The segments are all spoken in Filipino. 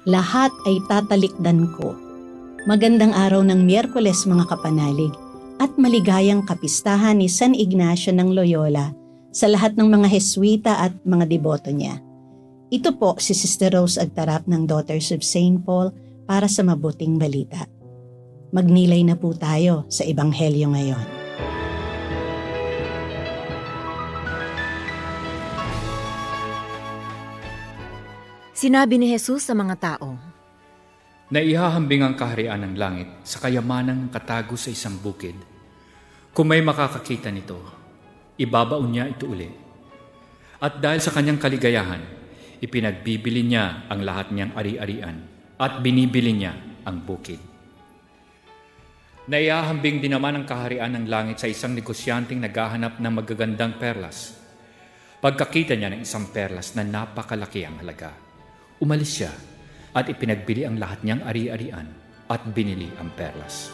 lahat ay tatalikdan ko. Magandang araw ng Miyerkules mga kapanalig at maligayang kapistahan ni San Ignacio ng Loyola sa lahat ng mga Heswita at mga deboto niya. Ito po si Sister Rose Agtarap ng Daughters of St. Paul para sa mabuting balita. Magnilay na po tayo sa Ebanghelyo ngayon. Sinabi ni Jesus sa mga tao, "Naihahambing ang kaharian ng langit sa kayamanang katago sa isang bukid. Kung may makakakita nito, ibabaon niya ito uli. At dahil sa kanyang kaligayahan, ipinagbibili niya ang lahat niyang ari-arian at binibili niya ang bukid." Naihahambing din naman ang kaharian ng langit sa isang negosyanteng naghahanap ng magagandang perlas. Pagkakita niya ng isang perlas na napakalaki ang halaga, umalis siya at ipinagbili ang lahat niyang ari-arian at binili ang perlas.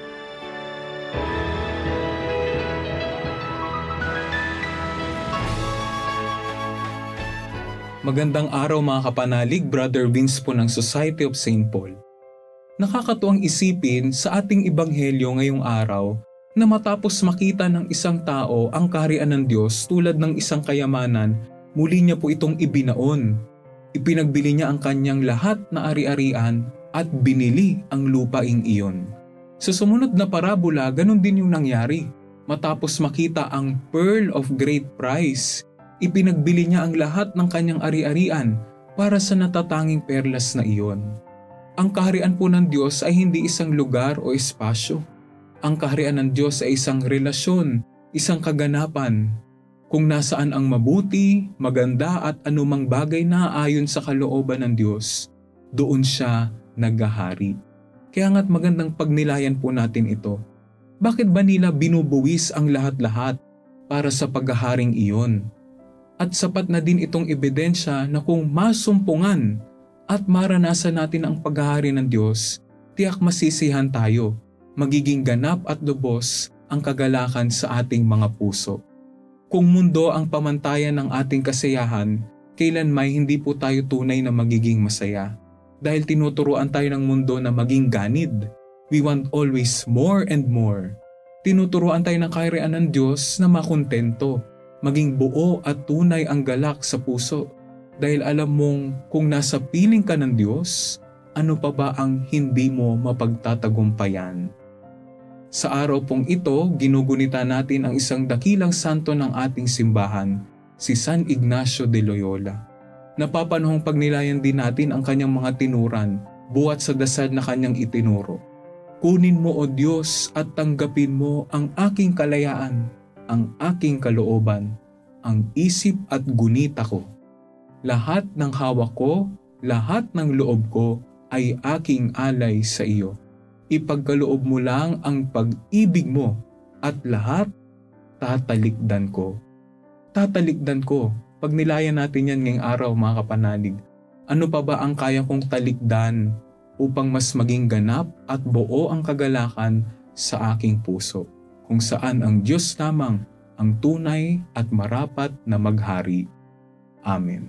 Magandang araw mga kapanalig, Brother Vince po ng Society of St. Paul. Nakakatuwang isipin sa ating ebanghelyo ngayong araw na matapos makita ng isang tao ang kaharian ng Diyos tulad ng isang kayamanan, muli niya po itong ibinaon. Ipinagbili niya ang kanyang lahat na ari-arian at binili ang lupaing iyon. Sa sumunod na parabola, ganun din yung nangyari. Matapos makita ang pearl of great price, ipinagbili niya ang lahat ng kanyang ari-arian para sa natatanging perlas na iyon. Ang kaharian po ng Diyos ay hindi isang lugar o espasyo. Ang kaharian ng Diyos ay isang relasyon, isang kaganapan. Kung nasaan ang mabuti, maganda at anumang bagay na ayon sa kalooban ng Diyos, doon siya naghahari. Kaya nga't magandang pagnilayan po natin ito. Bakit ba nila binubuwis ang lahat-lahat para sa paghaharing iyon? At sapat na din itong ebidensya na kung masumpungan at maranasan natin ang paghahari ng Diyos, tiyak masisihan tayo, magiging ganap at lubos ang kagalakan sa ating mga puso. Kung mundo ang pamantayan ng ating kasiyahan, kailanmay hindi po tayo tunay na magiging masaya. Dahil tinuturuan tayo ng mundo na maging ganid. We want always more and more. Tinuturuan tayo ng kaharian ng Diyos na makontento, maging buo at tunay ang galak sa puso. Dahil alam mong kung nasa piling ka ng Diyos, ano pa ba ang hindi mo mapagtatagumpayan? Sa araw pong ito, ginugunita natin ang isang dakilang santo ng ating simbahan, si San Ignacio de Loyola. Napapanahong pagnilayan din natin ang kanyang mga tinuran, buhat sa dasal na kanyang itinuro. Kunin mo o Diyos at tanggapin mo ang aking kalayaan, ang aking kalooban, ang isip at gunita ko. Lahat ng hawak ko, lahat ng loob ko ay aking alay sa iyo. Ipagkaloob mo lang ang pag-ibig mo at lahat tatalikdan ko. Tatalikdan ko. Pag nilayan natin yan ngayong araw mga kapanalig, ano pa ba ang kaya kong talikdan upang mas maging ganap at buo ang kagalakan sa aking puso, kung saan ang Diyos lamang ang tunay at marapat na maghari. Amen.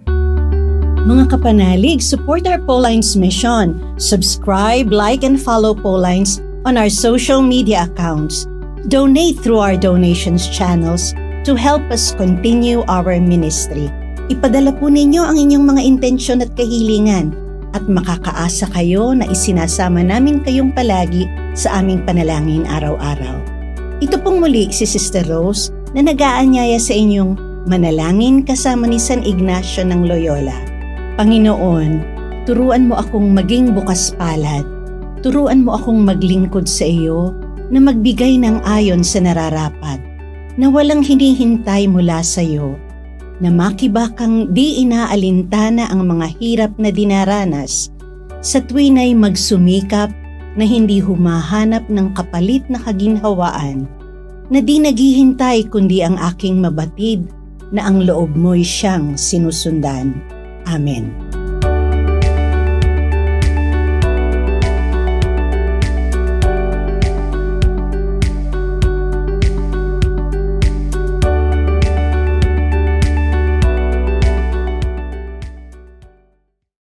Mga kapanalig, support our Paulines mission. Subscribe, like, and follow Paulines on our social media accounts. Donate through our donations channels to help us continue our ministry. Ipadala po ninyo ang inyong mga intensyon at kahilingan at makakaasa kayo na isinasama namin kayong palagi sa aming panalangin araw-araw. Ito pong muli si Sister Rose na nag-aanyaya sa inyong manalangin kasama ni San Ignacio ng Loyola. Panginoon, turuan mo akong maging bukas palad. Turuan mo akong maglingkod sa iyo na magbigay ng ayon sa nararapat, na walang hinihintay mula sa iyo, na makibakang di inaalintana ang mga hirap na dinaranas, sa tuwin ay magsumikap na hindi humahanap ng kapalit na kaginhawaan, na di naghihintay kundi ang aking mabatid na ang loob mo'y siyang sinusundan. Amen.